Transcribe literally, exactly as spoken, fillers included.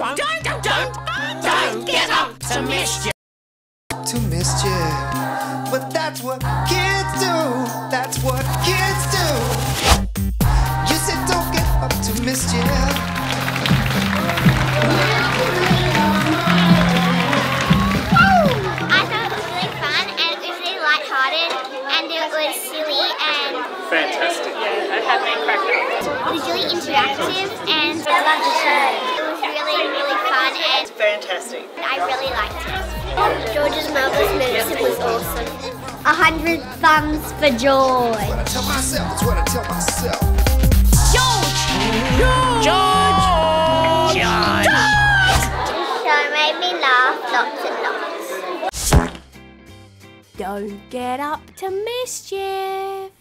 Don't, don't, don't, don't, don't get up to mischief. To mischief, but that's what kids do. That's what kids do. You said don't get up to mischief. I thought it was really fun and it was really lighthearted and it was silly and fantastic. Yeah, I had me cracked up. it was really interactive and I loved the show. It was really, really fun and Fantastic. I really liked it. George's Marvellous Medicine was awesome. A hundred thumbs for George. That's what I tell myself. That's what I tell myself. George! George! George! The show made me laugh lots and lots. Don't get up to mischief.